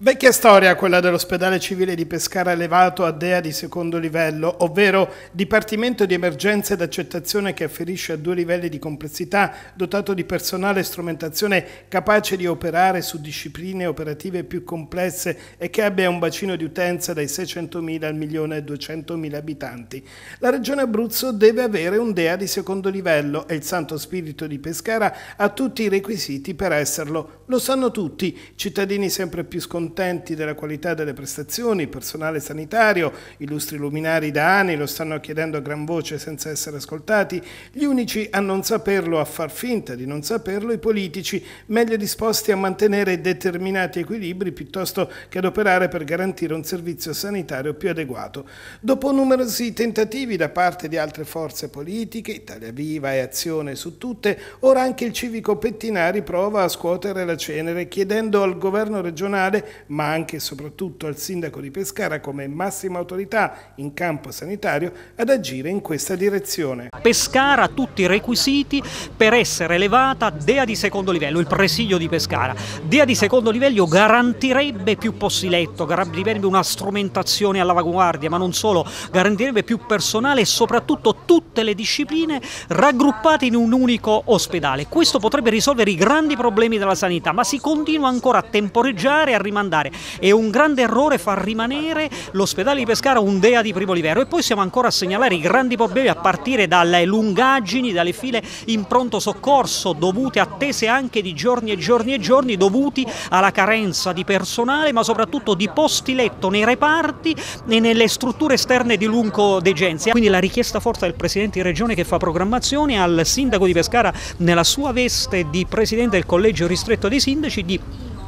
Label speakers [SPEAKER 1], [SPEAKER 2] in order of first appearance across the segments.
[SPEAKER 1] Vecchia storia quella dell'ospedale civile di Pescara elevato a DEA di secondo livello, ovvero Dipartimento di Emergenza ed Accettazione che afferisce a 2 livelli di complessità, dotato di personale e strumentazione capace di operare su discipline operative più complesse e che abbia un bacino di utenza dai 600.000 al 1.200.000 abitanti. La Regione Abruzzo deve avere un DEA di secondo livello e il Santo Spirito di Pescara ha tutti i requisiti per esserlo. Lo sanno tutti, cittadini sempre più scontenti della qualità delle prestazioni, personale sanitario, illustri luminari da anni lo stanno chiedendo a gran voce senza essere ascoltati, gli unici a non saperlo, a far finta di non saperlo, i politici, meglio disposti a mantenere determinati equilibri piuttosto che ad operare per garantire un servizio sanitario più adeguato. Dopo numerosi tentativi da parte di altre forze politiche, Italia Viva e Azione su tutte, ora anche il civico Pettinari prova a scuotere la cenere chiedendo al governo regionale ma anche e soprattutto al sindaco di Pescara come massima autorità in campo sanitario ad agire in questa direzione.
[SPEAKER 2] Pescara ha tutti i requisiti per essere elevata a DEA di secondo livello, il presidio di Pescara. DEA di secondo livello garantirebbe più posti letto, garantirebbe una strumentazione all'avanguardia, ma non solo, garantirebbe più personale e soprattutto tutte le discipline raggruppate in un unico ospedale. Questo potrebbe risolvere i grandi problemi della sanità, ma si continua ancora a temporeggiare e a rimandare. È un grande errore far rimanere l'ospedale di Pescara un DEA di primo livello e poi siamo ancora a segnalare i grandi problemi a partire dalle lungaggini, dalle file in pronto soccorso dovute attese anche di giorni e giorni e giorni, dovuti alla carenza di personale ma soprattutto di posti letto nei reparti e nelle strutture esterne di lungodegenza. Quindi la richiesta forte del Presidente di Regione che fa programmazione al Sindaco di Pescara nella sua veste di Presidente del Collegio Ristretto dei Sindaci di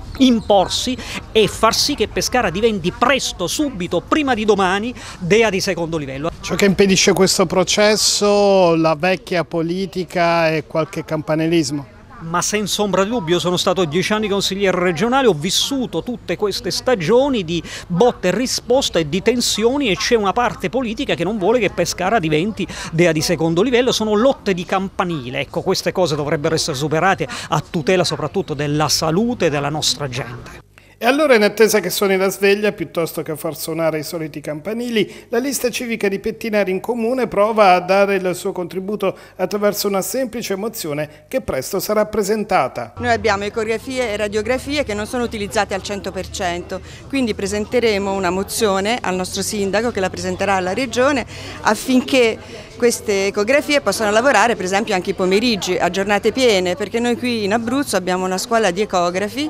[SPEAKER 2] imporsi e far sì che Pescara diventi presto, subito, prima di domani, DEA di secondo livello.
[SPEAKER 1] Ciò che impedisce questo processo, la vecchia politica e qualche campanilismo?
[SPEAKER 2] Ma senza ombra di dubbio, sono stato 10 anni consigliere regionale, ho vissuto tutte queste stagioni di botte e risposta e di tensioni e c'è una parte politica che non vuole che Pescara diventi DEA di secondo livello, sono lotte di campanile, ecco queste cose dovrebbero essere superate a tutela soprattutto della salute della nostra gente.
[SPEAKER 1] E allora, in attesa che suoni la sveglia, piuttosto che far suonare i soliti campanili, la lista civica di Pettinari in comune prova a dare il suo contributo attraverso una semplice mozione che presto sarà presentata.
[SPEAKER 3] Noi abbiamo ecografie e radiografie che non sono utilizzate al 100%, quindi presenteremo una mozione al nostro sindaco che la presenterà alla Regione affinché queste ecografie possano lavorare per esempio anche i pomeriggi a giornate piene, perché noi qui in Abruzzo abbiamo una scuola di ecografi,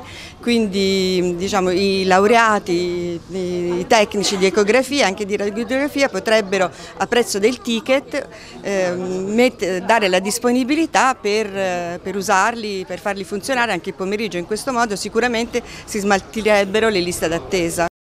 [SPEAKER 3] quindi diciamo, i laureati, i tecnici di ecografia e anche di radiografia potrebbero a prezzo del ticket dare la disponibilità per usarli, per farli funzionare anche il pomeriggio. In questo modo sicuramente si smaltirebbero le liste d'attesa.